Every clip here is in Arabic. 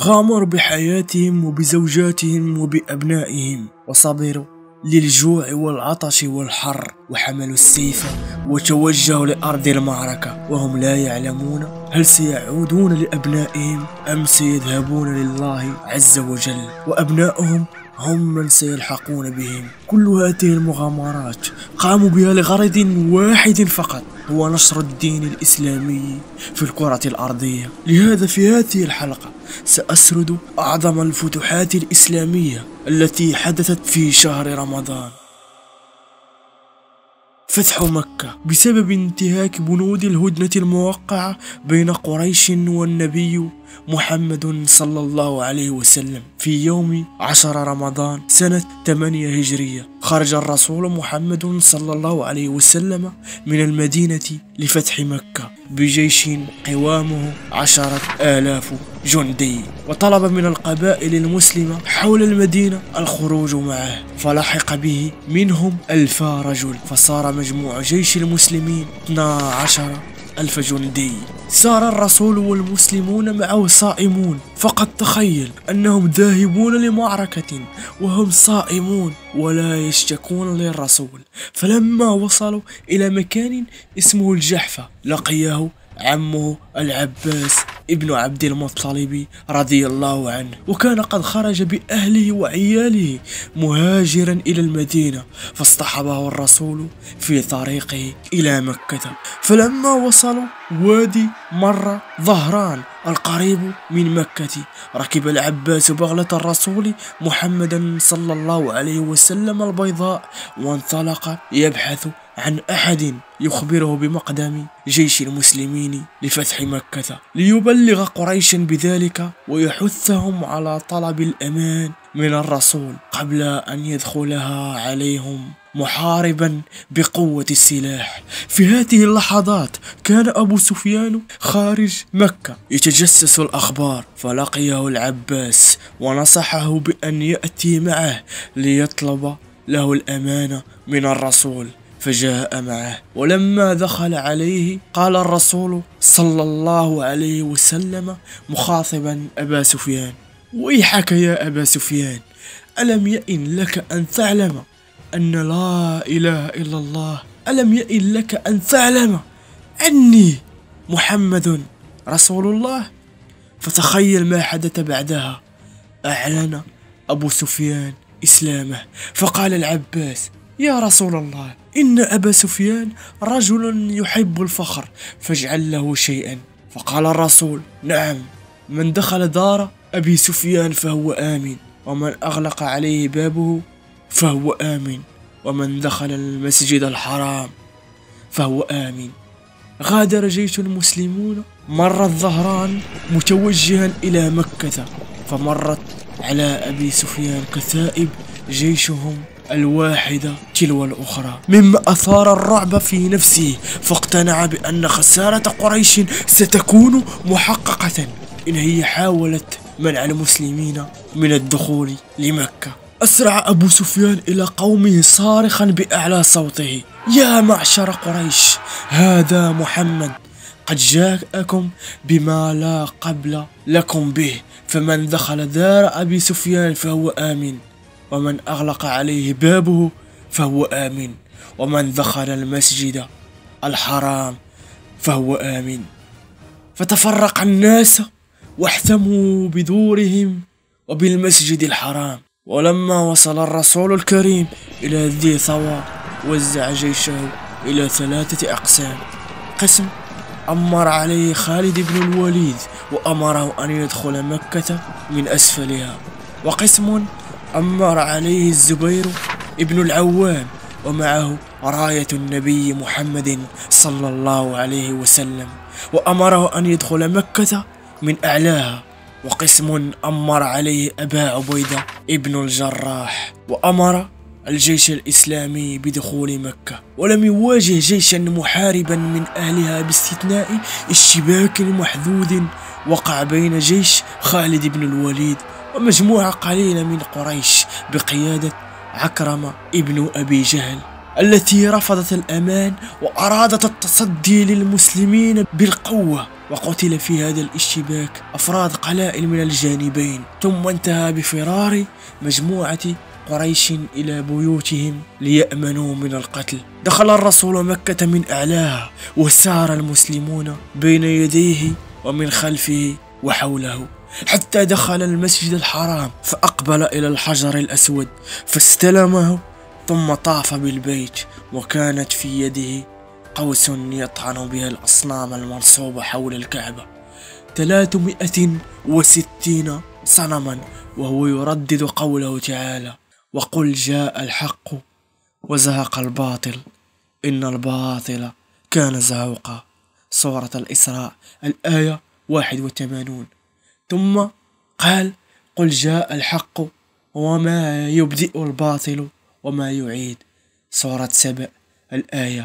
غامروا بحياتهم وبزوجاتهم وبأبنائهم، وصبروا للجوع والعطش والحر، وحملوا السيف وتوجهوا لأرض المعركة وهم لا يعلمون هل سيعودون لأبنائهم أم سيذهبون لله عز وجل، وأبنائهم هم من سيلحقون بهم. كل هذه المغامرات قاموا بها لغرض واحد فقط، هو نشر الدين الإسلامي في الكرة الأرضية. لهذا في هذه الحلقة سأسرد أعظم الفتوحات الإسلامية التي حدثت في شهر رمضان. فتح مكة بسبب انتهاك بنود الهدنة الموقعة بين قريش والنبي محمد صلى الله عليه وسلم في يوم 10 رمضان سنة 8 هجرية. خرج الرسول محمد صلى الله عليه وسلم من المدينة لفتح مكة بجيش قوامه 10,000 جندي، وطلب من القبائل المسلمة حول المدينة الخروج معه، فلحق به منهم 1000 رجل، فصار مجموع جيش المسلمين 12,000 جندي. سار الرسول والمسلمون معه صائمون، فقد تخيل أنهم ذاهبون لمعركة وهم صائمون ولا يشتكون للرسول. فلما وصلوا إلى مكان اسمه الجحفة لقيه عمه العباس ابن عبد المطلب رضي الله عنه، وكان قد خرج بأهله وعياله مهاجرا إلى المدينة، فاصطحبه الرسول في طريقه إلى مكة. فلما وصلوا وادي مر ظهران القريب من مكة، ركب العباس بغلة الرسول محمد صلى الله عليه وسلم البيضاء، وانطلق يبحث عن أحد يخبره بمقدم جيش المسلمين لفتح مكة، ليبلغ قريشا بذلك ويحثهم على طلب الأمان من الرسول قبل أن يدخلها عليهم محاربا بقوة السلاح. في هذه اللحظات كان أبو سفيان خارج مكة يتجسس الأخبار، فلقيه العباس ونصحه بأن يأتي معه ليطلب له الأمان من الرسول، فجاء معه. ولما دخل عليه قال الرسول صلى الله عليه وسلم مخاطبا أبا سفيان: ويحك يا أبا سفيان، ألم يئن لك أن تعلم أن لا إله إلا الله؟ ألم يئن لك أن تعلم أني محمد رسول الله؟ فتخيل ما حدث بعدها. أعلن أبو سفيان إسلامه، فقال العباس: يا رسول الله، إن أبا سفيان رجل يحب الفخر، فاجعل له شيئا. فقال الرسول: نعم، من دخل دار أبي سفيان فهو آمن، ومن أغلق عليه بابه فهو آمن، ومن دخل المسجد الحرام فهو آمن. غادر جيش المسلمون، مر الظهران متوجها إلى مكة، فمرت على أبي سفيان كثائب جيشهم الواحدة تلو الأخرى، مما أثار الرعب في نفسه، فاقتنع بأن خسارة قريش ستكون محققة إن هي حاولت منع المسلمين من الدخول لمكة. أسرع أبو سفيان إلى قومه صارخا بأعلى صوته: يا معشر قريش، هذا محمد قد جاءكم بما لا قبل لكم به، فمن دخل دار أبي سفيان فهو آمن، ومن أغلق عليه بابه فهو آمن، ومن دخل المسجد الحرام فهو آمن. فتفرق الناس واحتموا بدورهم وبالمسجد الحرام. ولما وصل الرسول الكريم إلى ذي ثوى وزع جيشه إلى 3 أقسام: قسم أمر عليه خالد بن الوليد وأمره أن يدخل مكة من أسفلها، وقسم أمر عليه الزبير ابن العوام ومعه راية النبي محمد صلى الله عليه وسلم، وأمره أن يدخل مكة من أعلاها، وقسم أمر عليه أبا عبيدة ابن الجراح وأمر الجيش الإسلامي بدخول مكة. ولم يواجه جيشا محاربا من أهلها باستثناء اشتباك محدود وقع بين جيش خالد بن الوليد ومجموعة قليلة من قريش بقيادة عكرمة ابن أبي جهل، التي رفضت الأمان وأرادت التصدي للمسلمين بالقوة، وقتل في هذا الاشتباك أفراد قلائل من الجانبين، ثم انتهى بفرار مجموعة قريش إلى بيوتهم ليأمنوا من القتل. دخل الرسول مكة من أعلاها، وسار المسلمون بين يديه ومن خلفه وحوله، حتى دخل المسجد الحرام، فأقبل إلى الحجر الأسود فاستلمه، ثم طاف بالبيت، وكانت في يده قوس يطعن بها الأصنام المنصوبة حول الكعبة 360 صنما، وهو يردد قوله تعالى: وقل جاء الحق وزهق الباطل إن الباطل كان زهوقا. سورة الإسراء الآية 81. ثم قال: قل جاء الحق وما يبدئ الباطل وما يعيد. سورة سبأ الآية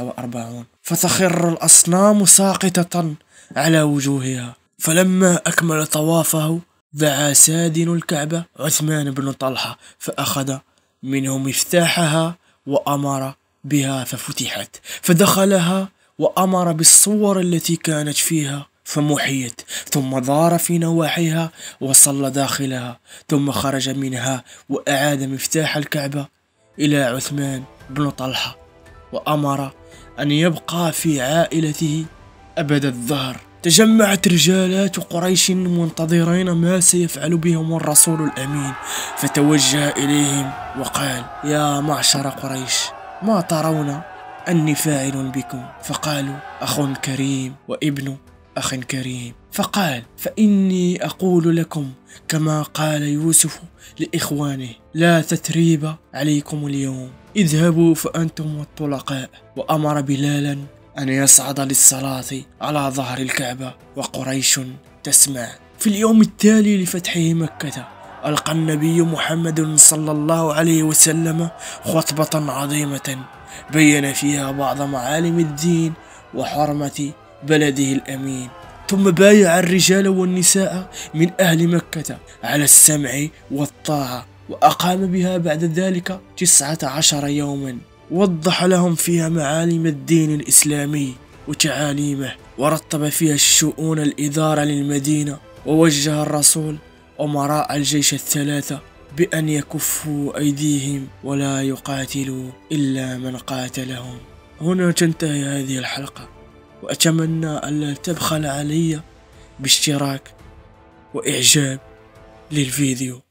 49. فتخر الأصنام ساقطة على وجوهها. فلما أكمل طوافه دعا سادن الكعبة عثمان بن طلحة، فأخذ منه مفتاحها وأمر بها ففتحت، فدخلها وأمر بالصور التي كانت فيها فمحيت، ثم دار في نواحيها وصلى داخلها، ثم خرج منها وأعاد مفتاح الكعبة إلى عثمان بن طلحة، وأمر أن يبقى في عائلته أبد الدهر. تجمعت رجالات قريش منتظرين ما سيفعل بهم الرسول الأمين، فتوجه إليهم وقال: يا معشر قريش، ما ترون أني فاعل بكم؟ فقالوا: أخ كريم وابن أخ كريم. فقال: فإني أقول لكم كما قال يوسف لإخوانه: لا تثريب عليكم اليوم، اذهبوا فأنتم الطلقاء. وأمر بلالا أن يصعد للصلاة على ظهر الكعبة، وقريش تسمع. في اليوم التالي لفتحه مكة ألقى النبي محمد صلى الله عليه وسلم خطبة عظيمة بين فيها بعض معالم الدين وحرمة بلده الأمين، ثم بايع الرجال والنساء من أهل مكة على السمع والطاعة، وأقام بها بعد ذلك 19 يوما، وضح لهم فيها معالم الدين الإسلامي وتعاليمه، ورتب فيها الشؤون الإدارة للمدينة، ووجه الرسول أمراء الجيش الثلاثة بأن يكفوا أيديهم ولا يقاتلوا إلا من قاتلهم. هنا تنتهي هذه الحلقة، وأتمنى ألا تبخل علي باشتراك وإعجاب للفيديو.